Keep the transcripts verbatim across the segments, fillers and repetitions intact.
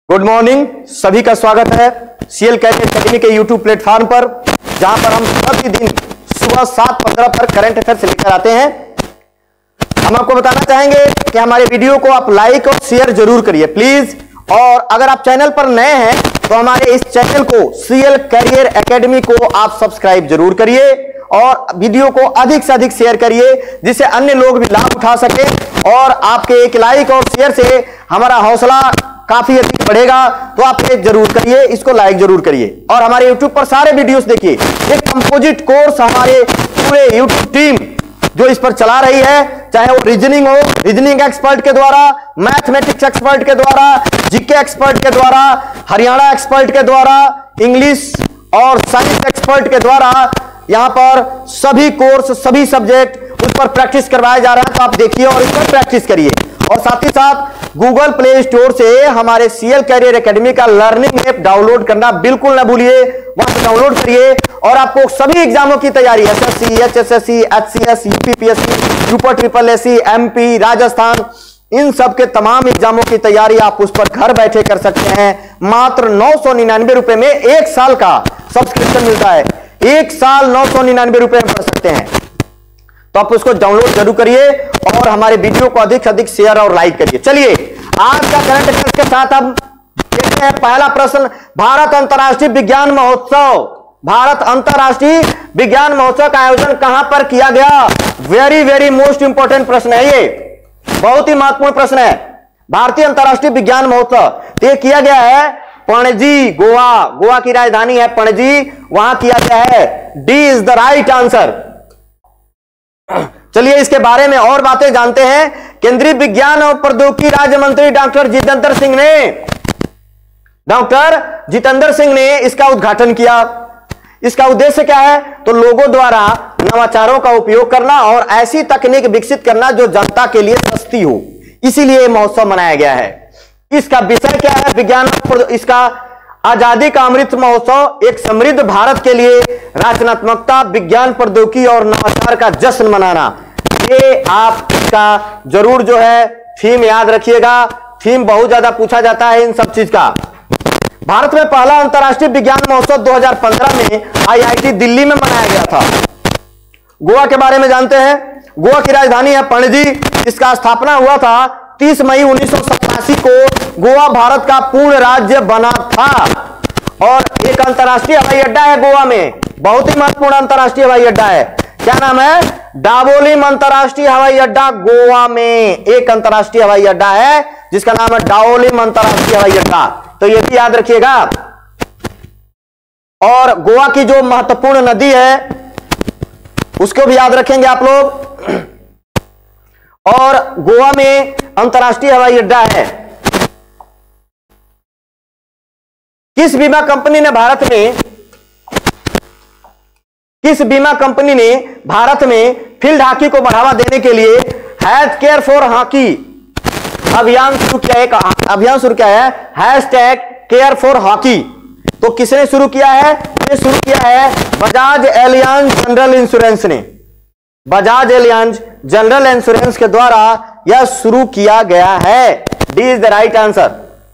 Good morning, सभी का स्वागत है सीएल कैरियर एकेडमी के यूट्यूब प्लेटफॉर्म पर, जहां पर हम प्रतिदिन सुबह सात पंद्रह पर करंट अफेयर्स लेकर आते हैं। हम आपको बताना चाहेंगे कि हमारे वीडियो को आप लाइक और शेयर जरूर करिए प्लीज। और अगर आप चैनल पर नए हैं तो हमारे इस चैनल को सीएल कैरियर एकेडमी को आप सब्सक्राइब जरूर करिए और वीडियो को अधिक से अधिक शेयर करिए, जिससे अन्य लोग भी लाभ उठा सके। और आपके एक लाइक और शेयर से हमारा हौसला काफी अधिक बढ़ेगा, तो आप ये जरूर करिए, इसको लाइक जरूर करिए। और हमारे यूट्यूब पर सारे वीडियोस देखिए। एक कंपोजिट कोर्स हमारे पूरे यूट्यूब टीम जो इस पर चला रही है, चाहे वो रीजनिंग हो, रीजनिंग एक्सपर्ट के द्वारा, मैथमेटिक्स एक्सपर्ट के द्वारा, जीके एक्सपर्ट के द्वारा, हरियाणा एक्सपर्ट के द्वारा, इंग्लिश और साइंस एक्सपर्ट के द्वारा, यहां पर सभी कोर्स, सभी सब्जेक्ट उस पर प्रैक्टिस करवाया जा रहा है। तो आप देखिए और इस पर प्रैक्टिस करिए। और साथ ही साथ गूगल प्ले स्टोर से हमारे सीएल कैरियर एकेडमी का लर्निंग ऐप डाउनलोड करना बिल्कुल ना भूलिए, वहां से डाउनलोड करिए। और आपको सभी एग्जामों की तैयारी, SSC, HSSC, HCS, UPPSC, super triple SC, MP, Rajasthan, इन सब के तमाम एग्जामों की तैयारी आप उस पर घर बैठे कर सकते हैं। मात्र नौ सौ निन्यानवे रुपए में एक साल का सब्सक्रिप्शन मिलता है। एक साल नौ सौ निन्यानवे रुपए में पढ़ सकते हैं। तो आप उसको डाउनलोड जरूर करिए और हमारे वीडियो को अधिक से अधिक शेयर और लाइक करिए। चलिए आज का करंट अफेयर्स के साथ अब देखते हैं पहला प्रश्न। भारत अंतर्राष्ट्रीय विज्ञान महोत्सव, भारत अंतर्राष्ट्रीय विज्ञान महोत्सव का आयोजन कहां पर किया गया? वेरी वेरी मोस्ट इंपॉर्टेंट प्रश्न है, ये बहुत ही महत्वपूर्ण प्रश्न है। भारतीय अंतर्राष्ट्रीय विज्ञान महोत्सव ये किया गया है पणजी, गोवा, गोवा की राजधानी है पणजी, वहां किया गया है। D is the right answer. चलिए इसके बारे में और बातें जानते हैं। केंद्रीय विज्ञान और प्रौद्योगिकी राज्य मंत्री डॉक्टर जितेंद्र सिंह ने डॉक्टर जितेंद्र सिंह ने इसका उद्घाटन किया। इसका उद्देश्य क्या है? तो लोगों द्वारा नवाचारों का उपयोग करना और ऐसी तकनीक विकसित करना जो जनता के लिए सस्ती हो, इसीलिए महोत्सव मनाया गया है। इसका विषय क्या है? विज्ञान, इसका आजादी का अमृत महोत्सव, एक समृद्ध भारत के लिए रचनात्मकता, विज्ञान, प्रौद्योगिकी और नवाचार का जश्न मनाना। ये आप इसका जरूर जो है थीम याद रखिएगा। थीम बहुत ज्यादा पूछा जाता है इन सब चीज का। भारत में पहला अंतर्राष्ट्रीय विज्ञान महोत्सव दो हज़ार पंद्रह में आईआईटी दिल्ली में मनाया गया था। गोवा के बारे में जानते हैं। गोवा की राजधानी है पणजी। इसका स्थापना हुआ था तीस मई उन्नीस सौ सतासी को। गोवा भारत का पूर्ण राज्य बना था और एक अंतर्राष्ट्रीय हवाई अड्डा है गोवा में, बहुत ही महत्वपूर्ण अंतर्राष्ट्रीय हवाई अड्डा है। क्या नाम है? डाबोलिम अंतर्राष्ट्रीय हवाई अड्डा। गोवा में एक अंतर्राष्ट्रीय हवाई अड्डा है जिसका नाम है डाबोलिम अंतर्राष्ट्रीय हवाई अड्डा, तो ये भी याद रखिएगा। और गोवा की जो महत्वपूर्ण नदी है उसको भी याद रखेंगे आप लोग। और गोवा में अंतर्राष्ट्रीय हवाई अड्डा है। किस बीमा कंपनी ने भारत में किस बीमा कंपनी ने भारत में फील्ड हॉकी को बढ़ावा देने के लिए हेल्थ केयर फॉर हॉकी अभियान शुरू किया? एक अभियान शुरू किया है, हैशटैग केयर फॉर हॉकी। तो किसने शुरू किया है? ये शुरू किया है बजाज एलियांज जनरल इंश्योरेंस ने। बजाज एलियांज जनरल इंश्योरेंस के द्वारा यह शुरू किया गया है। D is the right answer.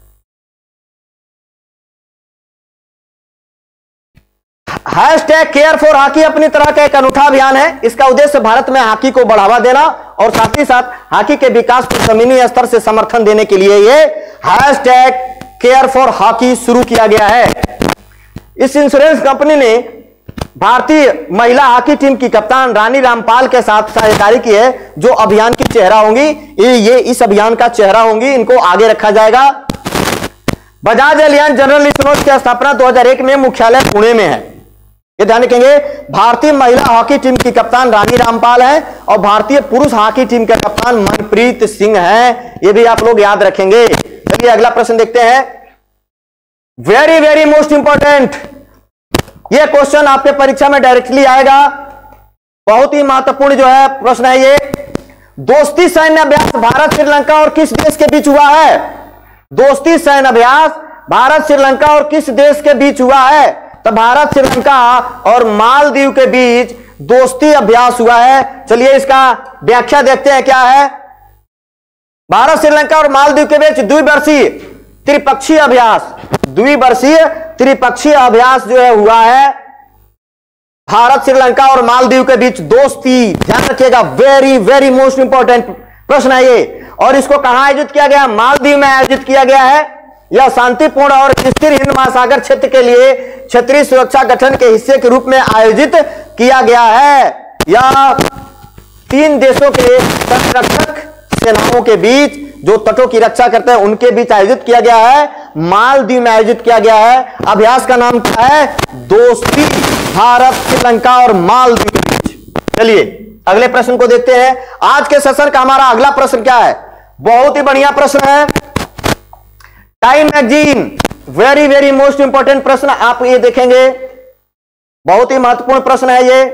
Hashtag care for hockey अपनी तरह का एक अनूठा अभियान है। इसका उद्देश्य भारत में हॉकी को बढ़ावा देना और साथ ही साथ हॉकी के विकास को जमीनी स्तर से समर्थन देने के लिए यह हैशटैग केयर फॉर हॉकी शुरू किया गया है। इस इंश्योरेंस कंपनी ने भारतीय महिला हॉकी टीम की कप्तान रानी रामपाल के साथ साझेदारी की है, जो अभियान की चेहरा होंगी। ये, ये इस अभियान का चेहरा होंगी, इनको आगे रखा जाएगा। बजाज एलियांज जनरल इंश्योरेंस की स्थापना दो हज़ार एक में मुख्यालय पुणे में है। ये ध्यान रखेंगे, भारतीय महिला हॉकी टीम की कप्तान रानी रामपाल है और भारतीय पुरुष हॉकी टीम के कप्तान मनप्रीत सिंह हैं। ये भी आप लोग याद रखेंगे। चलिए अगला प्रश्न देखते हैं। वेरी वेरी मोस्ट इंपॉर्टेंट, ये क्वेश्चन आपके परीक्षा में डायरेक्टली आएगा। बहुत ही महत्वपूर्ण जो है प्रश्न है ये। दोस्ती सैन्य अभ्यास भारत श्रीलंका और किस देश के बीच हुआ है? दोस्ती सैन्य अभ्यास भारत श्रीलंका और किस देश के बीच हुआ है? तो भारत श्रीलंका और मालदीव के बीच दोस्ती अभ्यास हुआ है। चलिए इसका व्याख्या देखते हैं क्या है। भारत श्रीलंका और मालदीव के बीच द्विवर्षीय त्रिपक्षीय अभ्यास, द्विवर्षीय त्रिपक्षीय अभ्यास जो है हुआ है भारत, श्रीलंका और मालदीव के बीच दोस्ती। ध्यान रखिएगा, वेरी वेरी मोस्ट इंपॉर्टेंट प्रश्न है ये। और इसको कहां आयोजित किया गया? मालदीव में आयोजित किया गया है। यह शांतिपूर्ण और स्थिर हिंद महासागर क्षेत्र के लिए क्षेत्रीय सुरक्षा गठन के हिस्से के रूप में आयोजित किया गया है। यह तीन देशों के तटरक्षक सेनाओं के बीच, जो तटों की रक्षा करते हैं, उनके बीच आयोजित किया गया है। मालदीव में आयोजित किया गया है। अभ्यास का नाम क्या है? दोस्ती, भारत, श्रीलंका और मालदीव के बीच। चलिए अगले प्रश्न को देखते हैं। आज के सेशन का हमारा अगला प्रश्न क्या है? बहुत ही बढ़िया प्रश्न है। Time magazine, very very most important प्रश्न आप ये देखेंगे, बहुत ही महत्वपूर्ण प्रश्न है ये।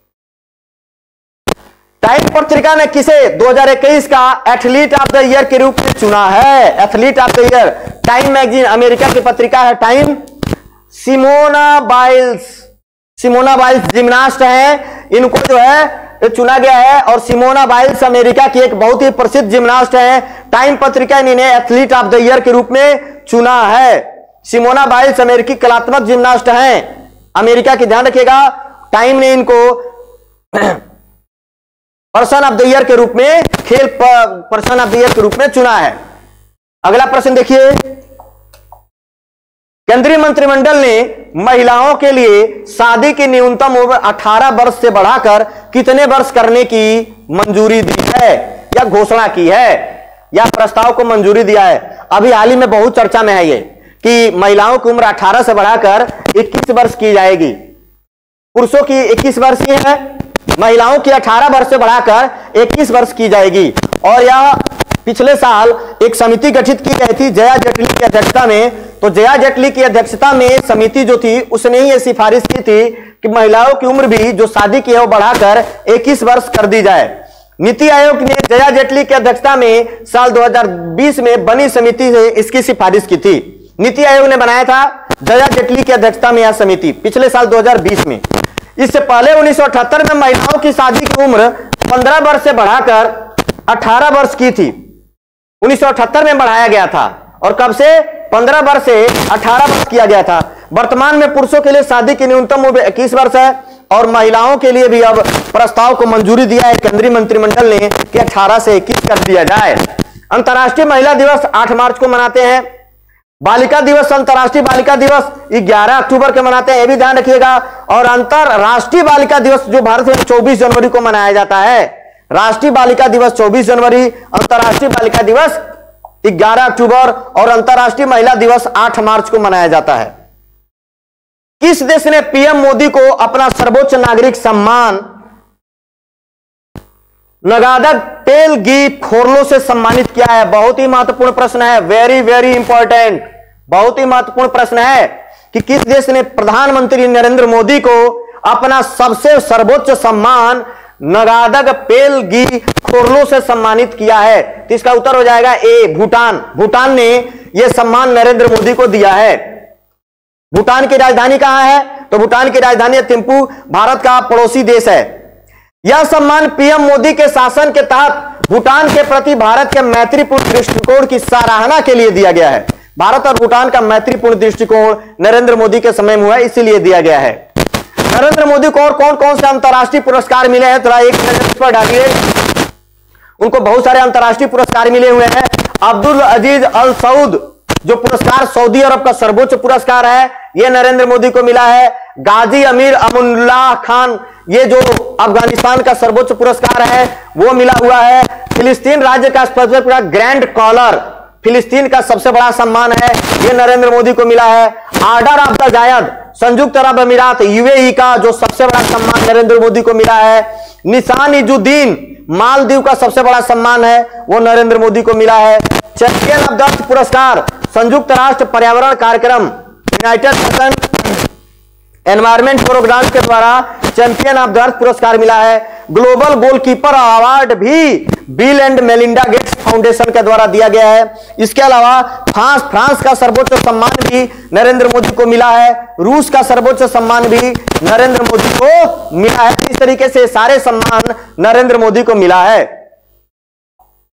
टाइम पत्रिका ने किसे दो हज़ार इक्कीस का एथलीट ऑफ द ईयर के रूप में चुना है? Athlete of the year, Time magazine, America की पत्रिका है Time. Simone Biles, Simone Biles gymnast हैं, इनको जो है चुना गया है। और सिमोना बाइल्स अमेरिका की एक बहुत ही प्रसिद्ध जिम्नास्ट है। टाइम पत्रिका ने इन्हें एथलीट ऑफ द ईयर के रूप में चुना है। सिमोना बाइल्स अमेरिकी कलात्मक जिम्नास्ट हैं, अमेरिका की। ध्यान रखिएगा, टाइम ने इनको पर्सन ऑफ द ईयर के रूप में, खेल पर्सन ऑफ द ईयर के रूप में चुना है। अगला प्रश्न देखिए। केंद्रीय मंत्रिमंडल ने महिलाओं के लिए शादी की न्यूनतम उम्र अठारह वर्ष से बढ़ाकर कितने वर्ष करने की मंजूरी दी है या घोषणा की है, या प्रस्ताव को मंजूरी दिया है? अभी हाल ही में बहुत चर्चा में है ये कि महिलाओं की उम्र अठारह से बढ़ाकर इक्कीस वर्ष की जाएगी। पुरुषों की इक्कीस वर्ष की है, महिलाओं की अठारह वर्ष से बढ़ाकर इक्कीस वर्ष की जाएगी। और यह पिछले साल एक समिति गठित की गई थी जया जेटली की अध्यक्षता में। तो जया जेटली की अध्यक्षता में समिति जो थी, उसने ही यह सिफारिश की थी कि महिलाओं की उम्र भी जो शादी की है वो बढ़ाकर इक्कीस वर्ष कर दी जाए। नीति आयोग ने जया जेटली की अध्यक्षता में साल दो हज़ार बीस में बनी समिति से इसकी सिफारिश की थी। नीति आयोग ने बनाया था जया जेटली की अध्यक्षता में यह समिति, पिछले साल दो हज़ार बीस में। इससे पहले उन्नीस सौ अठहत्तर में महिलाओं की शादी की उम्र पंद्रह वर्ष से बढ़ाकर अठारह वर्ष की थी। उन्नीस सौ अठहत्तर में बढ़ाया गया था। और कब से? पंद्रह वर्ष से अठारह वर्ष किया गया था। वर्तमान में पुरुषों के लिए शादी की न्यूनतम उम्र इक्कीस वर्ष है और महिलाओं के लिए भी अब प्रस्ताव को मंजूरी दिया है केंद्रीय मंत्रिमंडल ने कि अठारह से इक्कीस कर दिया जाए। अंतर्राष्ट्रीय महिला दिवस आठ मार्च को मनाते हैं। बालिका दिवस, अंतर्राष्ट्रीय बालिका दिवस ग्यारह अक्टूबर के मनाते हैं, यह भी ध्यान रखिएगा। और अंतर्राष्ट्रीय बालिका दिवस जो भारत में चौबीस जनवरी को मनाया जाता है। राष्ट्रीय बालिका दिवस चौबीस जनवरी, अंतर्राष्ट्रीय बालिका दिवस ग्यारह अक्टूबर और अंतर्राष्ट्रीय महिला दिवस आठ मार्च को मनाया जाता है। किस देश ने पीएम मोदी को अपना सर्वोच्च नागरिक सम्मान नगादक पेलगी खोरलो से सम्मानित किया है? बहुत ही महत्वपूर्ण प्रश्न है, वेरी वेरी इंपॉर्टेंट, बहुत ही महत्वपूर्ण प्रश्न है कि किस देश ने प्रधानमंत्री नरेंद्र मोदी को अपना सबसे सर्वोच्च सम्मान नगादक पेलगी खोरलो से सम्मानित किया है? तो इसका उत्तर हो जाएगा ए, भूटान। भूटान ने यह सम्मान नरेंद्र मोदी को दिया है। भूटान की राजधानी कहां है? तो भूटान की राजधानी थिम्पू, भारत का पड़ोसी देश है। यह सम्मान पीएम मोदी के शासन के तहत भूटान के प्रति भारत के मैत्रीपूर्ण दृष्टिकोण की सराहना के लिए दिया गया है। भारत और भूटान का मैत्रीपूर्ण दृष्टिकोण नरेंद्र मोदी के समय में हुआ, इसीलिए दिया गया है। नरेंद्र मोदी को और कौन कौन से अंतर्राष्ट्रीय पुरस्कार मिले हैं? थोड़ा एक नजर पर डालिए। उनको बहुत सारे अंतर्राष्ट्रीय पुरस्कार मिले हुए हैं। अब्दुल अजीज अल सऊद जो पुरस्कार सऊदी अरब का सर्वोच्च पुरस्कार है, यह नरेंद्र मोदी को मिला है। गाजी अमीर अमुल्लाह खान, ये जो अफगानिस्तान का सर्वोच्च पुरस्कार है, वो मिला हुआ है। फिलिस्तीन राज्य का स्पेशल ग्रैंड कॉलर, फिलिस्तीन का सबसे बड़ा सम्मान है, यह नरेंद्र मोदी को मिला है। आर्डर ऑफ द जायद, संयुक्त अरब अमीरात यूएई का जो सबसे बड़ा सम्मान नरेंद्र मोदी को मिला है। निशान इजुद्दीन, मालदीव का सबसे बड़ा सम्मान है, वो नरेंद्र मोदी को मिला है। चैंपियन ऑफ द अर्थ पुरस्कार, संयुक्त राष्ट्र पर्यावरण कार्यक्रम, यूनाइटेड नेशन एनवायरमेंट प्रोग्राम के द्वारा चैंपियन ऑफ द अर्थ पुरस्कार मिला है। ग्लोबल गोलकीपर अवार्ड भी Bill and Melinda Gates Foundation के द्वारा दिया गया है। इसके अलावा फ्रांस फ्रांस का सर्वोच्च सम्मान भी नरेंद्र मोदी को मिला है। रूस का सर्वोच्च सम्मान भी नरेंद्र मोदी को मिला है। इस तरीके से सारे सम्मान नरेंद्र मोदी को मिला है।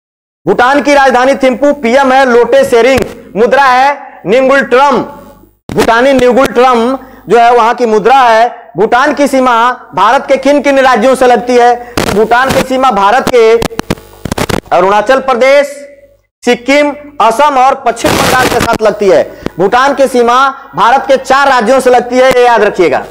भूटान की राजधानी थिम्पू, पीएम है लोटे शेरिंग, मुद्रा है निंगुलट्रम, भूटानी निंगुलट्रम जो है वहां की मुद्रा है। भूटान की सीमा भारत के किन किन राज्यों से लगती है? भूटान की सीमा भारत के अरुणाचल प्रदेश, सिक्किम, असम और पश्चिम बंगाल के साथ लगती है। भूटान की सीमा भारत के चार राज्यों से लगती है, ये याद रखिएगा।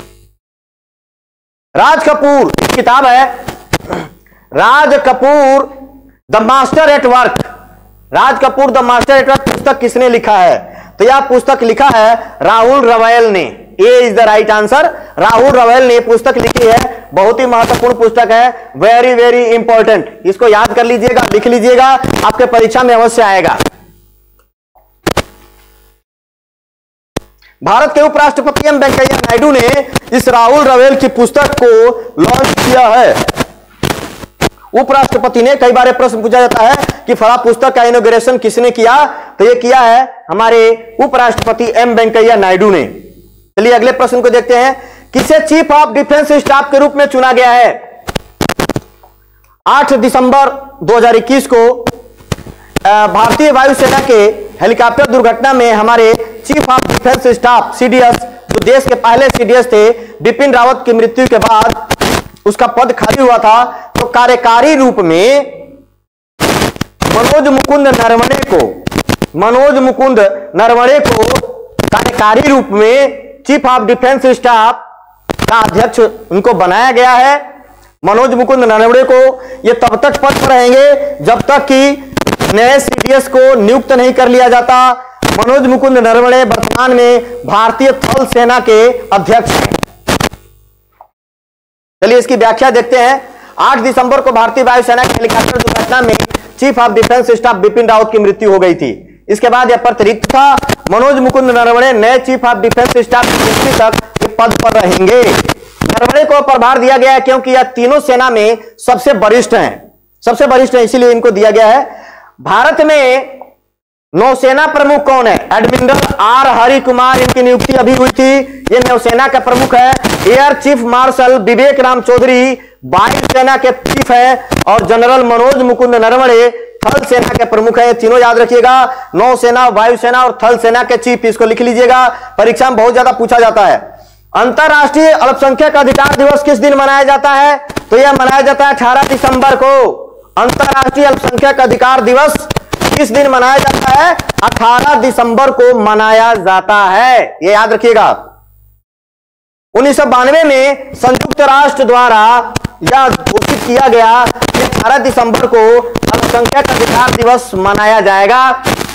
राज कपूर किताब है Raj Kapoor the master at work, Raj Kapoor the master at work पुस्तक किसने लिखा है? तो यह पुस्तक लिखा है राहुल रवैल ने। A is the right answer, Rahul Rawail ने पुस्तक लिखी है। बहुत ही महत्वपूर्ण पुस्तक है, वेरी वेरी इंपॉर्टेंट। इसको याद कर लीजिएगा, लिख लीजिएगा, आपके परीक्षा में अवश्य आएगा। भारत के उपराष्ट्रपति एम वेंकैया नायडू ने इस राहुल रवैल की पुस्तक को लॉन्च किया है। उपराष्ट्रपति ने, कई बार प्रश्न पूछा जाता है कि फला पुस्तक का इनॉग्रेशन किसने किया, तो यह किया है हमारे उपराष्ट्रपति एम वेंकैया नायडू ने। चलिए अगले प्रश्न को देखते हैं। किसे चीफ ऑफ डिफेंस स्टाफ के रूप में चुना गया है? आठ दिसंबर दो हज़ार इक्कीस को भारतीय वायुसेना के हेलीकॉप्टर दुर्घटना में हमारे chief of defence staff CDS, जो देश के पहले सीडीएस थे, बिपिन रावत की मृत्यु के बाद उसका पद खाली हुआ था। तो कार्यकारी रूप में मनोज मुकुंद नरवणे को मनोज मुकुंद नरवणे को कार्यकारी रूप में चीफ ऑफ डिफेंस स्टाफ का अध्यक्ष उनको बनाया गया है। मनोज मुकुंद नरवणे को ये तब तक पद पर रहेंगे जब तक कि नए सीडीएस को नियुक्त नहीं कर लिया जाता। मनोज मुकुंद नरवणे वर्तमान में भारतीय थल सेना के अध्यक्ष हैं। चलिए इसकी व्याख्या देखते हैं। आठ दिसंबर को भारतीय वायुसेना के हेलीकॉप्टर दुर्घटना में chief of defence staff Bipin Rawat की मृत्यु हो गई थी। इसके बाद यह पद रिक्त था। मनोज मुकुंद नरवणे नए चीफ ऑफ डिफेंस स्टाफ की नियुक्ति तक पद पर रहेंगे। नरवणे को प्रभार दिया गया है क्योंकि यह तीनों सेना में सबसे वरिष्ठ हैं, सबसे वरिष्ठ हैं, इसीलिए इनको दिया गया है। भारत में नौसेना प्रमुख कौन है? एडमिरल आर हरि कुमार, इनकी नियुक्ति अभी हुई थी। ये नौसेना का प्रमुख है। Air chief marshal Vivek Ram Chaudhari वायुसेना के चीफ है और जनरल मनोज मुकुंद नरवणे थल सेना के प्रमुख है। तीनों याद रखिएगा, नौसेना, वायुसेना और थल सेना के चीफ। इसको लिख लीजिएगा, परीक्षा में बहुत ज्यादा पूछा जाता है। अंतरराष्ट्रीय अल्पसंख्यक अधिकार दिवस किस दिन मनाया जाता है? तो यह मनाया जाता है अठारह दिसंबर को। अंतरराष्ट्रीय अल्पसंख्यक अधिकार दिवस किस दिन मनाया जाता है? अठारह दिसंबर को मनाया जाता है, ये याद रखिएगा। उन्नीस सौ बानवे में संयुक्त राष्ट्र द्वारा यह घोषित किया गया कि अठारह दिसंबर को अल्पसंख्यक अधिकार दिवस मनाया जाएगा।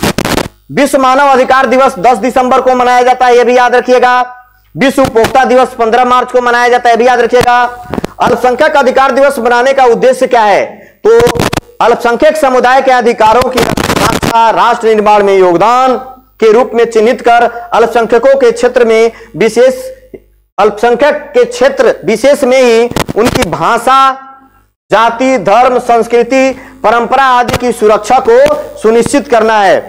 विश्व मानव अधिकार दिवस दस दिसंबर को मनाया जाता है, यह भी याद रखिएगा। विश्व उपभोक्ता दिवस पंद्रह मार्च को मनाया जाता है, यह भी याद रखिएगा। अल्पसंख्यक अधिकार दिवस मनाने का उद्देश्य क्या है? तो अल्पसंख्यक समुदाय के अधिकारों की रक्षा, राष्ट्र निर्माण में योगदान के रूप में चिन्हित कर अल्पसंख्यकों के क्षेत्र में विशेष अल्पसंख्यक के क्षेत्र विशेष में ही उनकी भाषा, जाति, धर्म, संस्कृति, परंपरा आदि की सुरक्षा को सुनिश्चित करना है।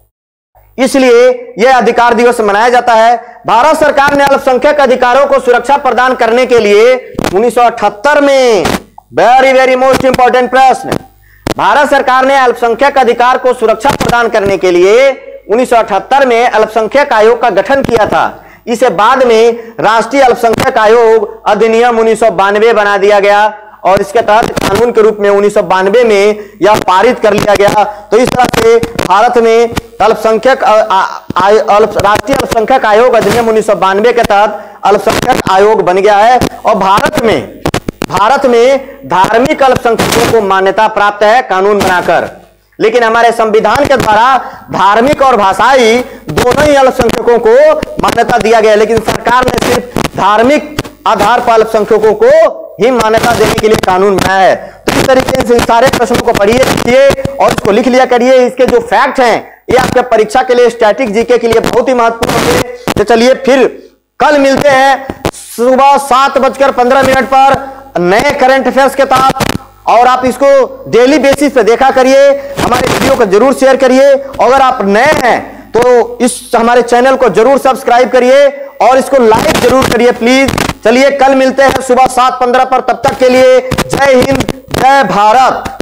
इसलिए यह अधिकार दिवस मनाया जाता है। भारत सरकार ने अल्पसंख्यक अधिकारों को सुरक्षा प्रदान करने के लिए उन्नीस सौ अठहत्तर में, वेरी वेरी मोस्ट इंपॉर्टेंट प्रश्न, भारत सरकार ने अल्पसंख्यक अधिकार को सुरक्षा प्रदान करने के लिए उन्नीस सौ अठहत्तर में अल्पसंख्यक आयोग का गठन किया था। इसे बाद में राष्ट्रीय अल्पसंख्यक आयोग अधिनियम उन्नीस सौ बानवे बना दिया गया और इसके तहत कानून के रूप में उन्नीस सौ बानवे में यह पारित कर लिया गया। तो इस तरह से भारत में अल्पसंख्यक राष्ट्रीय अल्पसंख्यक आयोग अधिनियम उन्नीस सौ बानवे के तहत अल्पसंख्यक आयोग बन गया है। और भारत में भारत में धार्मिक अल्पसंख्यकों को मान्यता प्राप्त है कानून बनाकर। लेकिन हमारे संविधान के द्वारा धार्मिक और भाषाई दोनों ही अल्पसंख्यकों को मान्यता दिया गया, लेकिन सरकार ने सिर्फ धार्मिक आधार पर अल्पसंख्यकों को ही मान्यता देने के लिए कानून बनाया है। तो इस तरीके से इन सारे प्रश्नों को पढ़िए, लिखिए और इसको लिख लिया करिए। इसके जो फैक्ट हैं ये आपके परीक्षा के लिए, स्टैटिक जीके के लिए बहुत ही महत्वपूर्ण है। तो चलिए फिर कल मिलते हैं सुबह सात बजकर पंद्रह मिनट पर नए करंट अफेयर्स के तहत, और आप इसको डेली बेसिस पे देखा करिए। हमारे वीडियो को जरूर शेयर करिए। अगर आप नए हैं तो इस हमारे चैनल को जरूर सब्सक्राइब करिए और इसको लाइक जरूर करिए प्लीज। चलिए कल मिलते हैं सुबह सात पंद्रह पर, तब तक के लिए जय हिंद, जय भारत।